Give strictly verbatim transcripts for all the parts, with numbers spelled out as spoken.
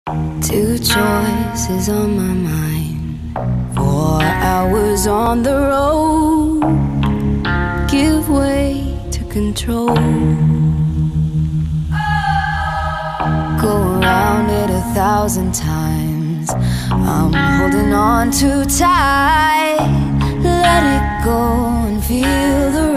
Two choices on my mind, four hours on the road. Give way to control. Go around it a thousand times. I'm holding on too tight. Let it go and feel the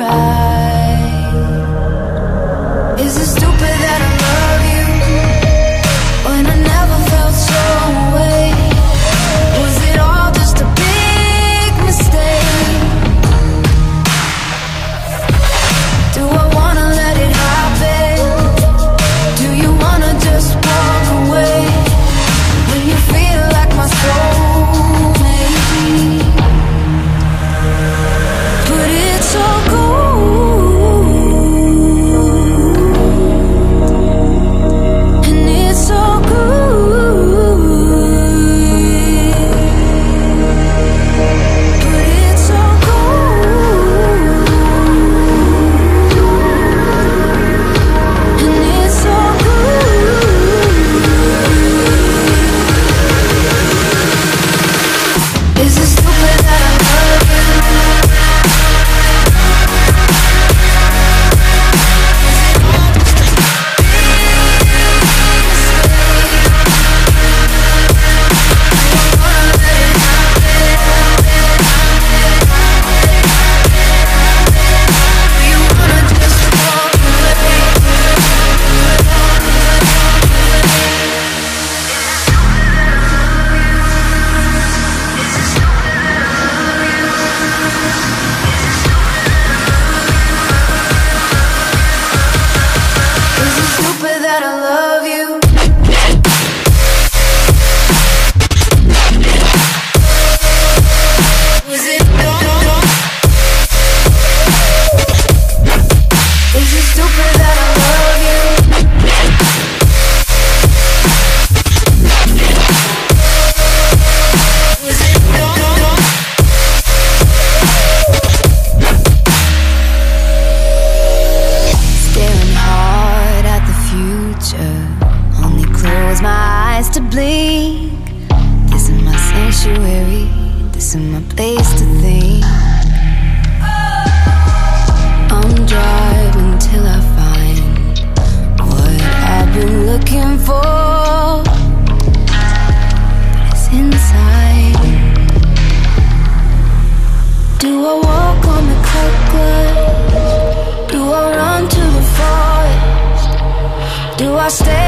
ride. Is it stupid that I love you when I never felt so away? Was it all just a big mistake? Do I wanna let it happen? Do you wanna just walk away when you feel like my soulmate? But it's all cool. To blink. This is my sanctuary, this is my place to think. I'm driving till I find what I've been looking for, but it's inside. Do I walk on the clockwork? Do I run to the forest? Do I stay